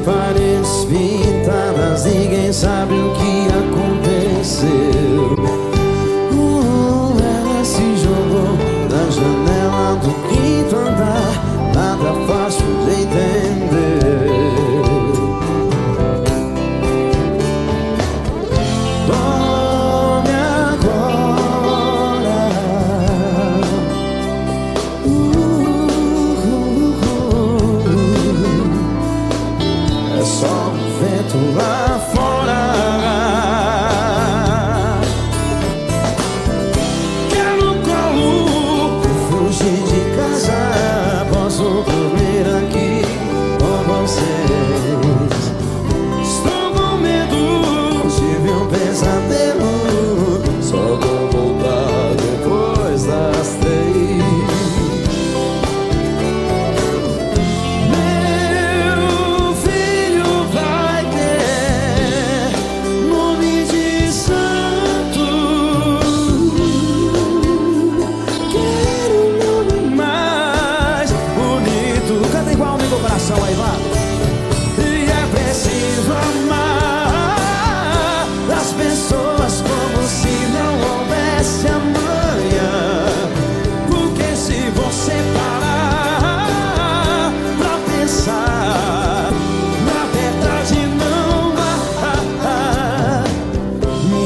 paredes pintadas, ninguém sabe o que aconteceu. Ela se jogou da janela do quinto andar, nada fácil de entender. Tome agora. É só um vento lá fora. Quero colo, fugir de casa. Posso dormir aqui com vocês. Estou com medo, tive um pesadelo. Só vou voltar depois das 3. Aí vai. E é preciso amar as pessoas como se não houvesse amanhã. Porque se você parar pra pensar, na verdade não há. Me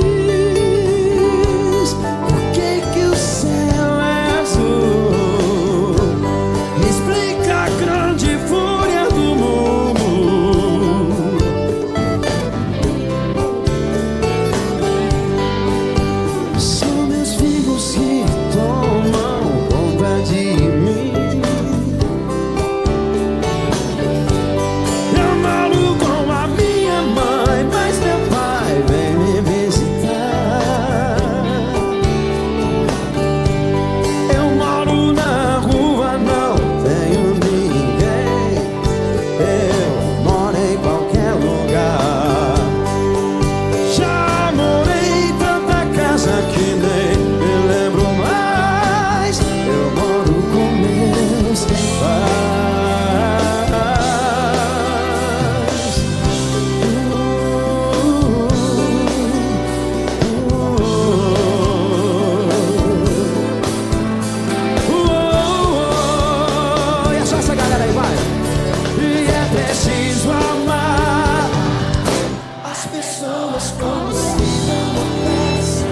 diz por que o céu é azul. Me explica a grande fúria do mundo. São meus filhos que tomam conta de mim. Eu moro com a minha mãe, mas meu pai vem me visitar. Eu moro na rua, não tenho ninguém. Eu moro em qualquer lugar. Já morei em tanta casa que nem me lembro mais. Eu moro com meus pais. E é só essa galera aí, vai. E é preciso amar as pessoas como se não houvesse.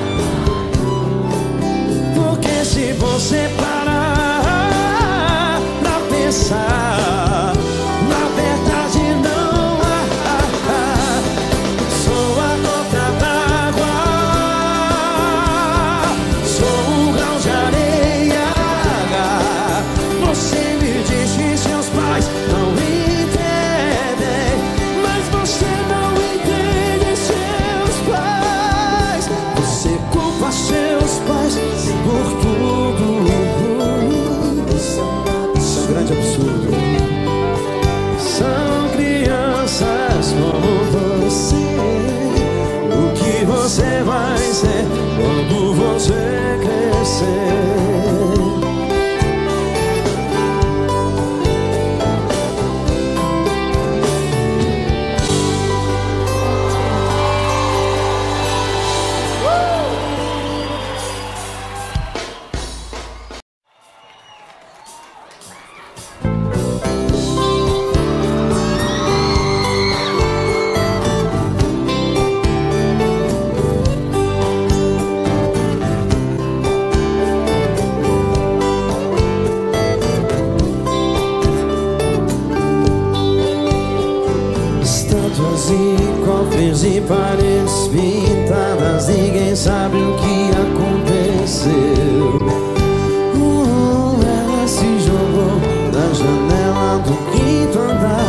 Porque se você parar pra pensar, na verdade não há. Sou a gota d'água, sou um grão de areia. Você me diz que seus pais não entendem, mas você não entende seus pais. Você culpa seus pais por tudo. Isso é um grande absurdo. São crianças como você. O que você vai ser quando você crescer? Estátuas e cofres e paredes pintadas, ninguém sabe o que aconteceu. Ela se jogou da janela do quinto andar.